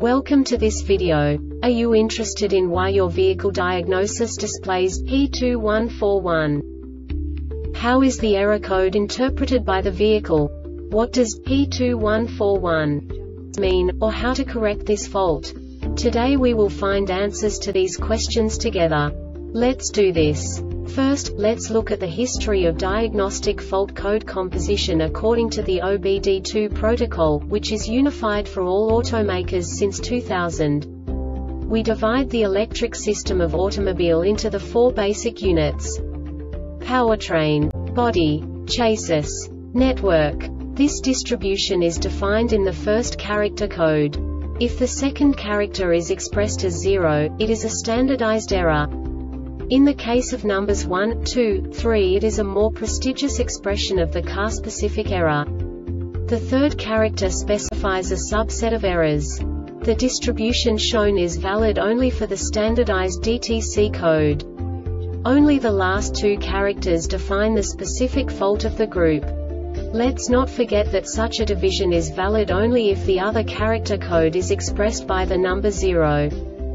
Welcome to this video. Are you interested in why your vehicle diagnosis displays P2141? How is the error code interpreted by the vehicle? What does P2141 mean, or how to correct this fault? Today we will find answers to these questions together. Let's do this. First, let's look at the history of diagnostic fault code composition according to the OBD2 protocol, which is unified for all automakers since 2000. We divide the electric system of automobile into the four basic units: powertrain, body, chassis, network. This distribution is defined in the first character code. If the second character is expressed as 0, it is a standardized error. In the case of numbers 1, 2, 3, it is a more prestigious expression of the car-specific error. The third character specifies a subset of errors. The distribution shown is valid only for the standardized DTC code. Only the last two characters define the specific fault of the group. Let's not forget that such a division is valid only if the other character code is expressed by the number 0.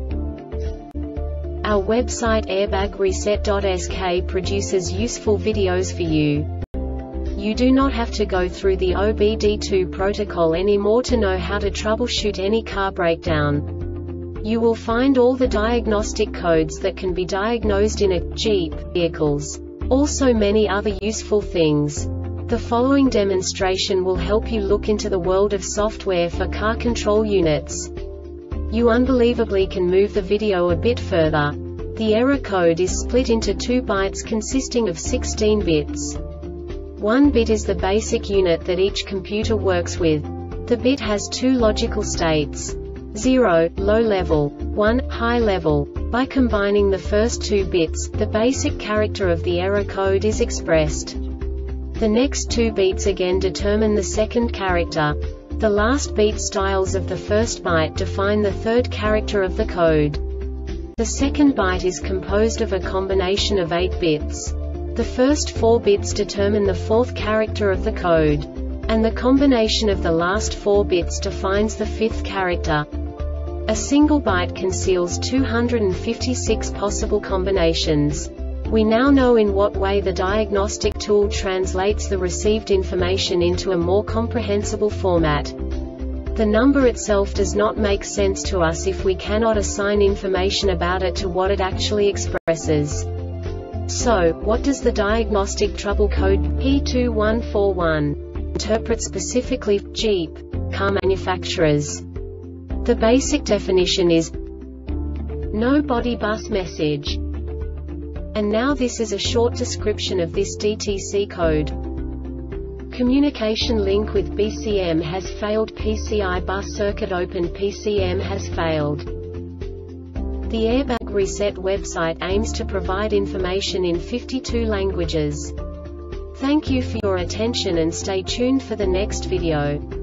Our website airbagreset.sk produces useful videos for you. You do not have to go through the OBD2 protocol anymore to know how to troubleshoot any car breakdown. You will find all the diagnostic codes that can be diagnosed in a Jeep vehicles. Also many other useful things. The following demonstration will help you look into the world of software for car control units. You unbelievably can move the video a bit further. The error code is split into 2 bytes consisting of 16 bits. 1 bit is the basic unit that each computer works with. The bit has 2 logical states: 0, low level, 1, high level. By combining the first 2 bits, the basic character of the error code is expressed. The next 2 beats again determine the second character. The last beat styles of the first byte define the third character of the code. The second byte is composed of a combination of 8 bits. The first 4 bits determine the fourth character of the code. And the combination of the last 4 bits defines the fifth character. A single byte conceals 256 possible combinations. We now know in what way the diagnostic tool translates the received information into a more comprehensible format. The number itself does not make sense to us if we cannot assign information about it to what it actually expresses. So, what does the diagnostic trouble code P2141 interpret specifically for Jeep car manufacturers? The basic definition is no body bus message. And now this is a short description of this DTC code. Communication link with BCM has failed. PCI bus circuit open. PCM has failed. The Airbag Reset website aims to provide information in 52 languages. Thank you for your attention and stay tuned for the next video.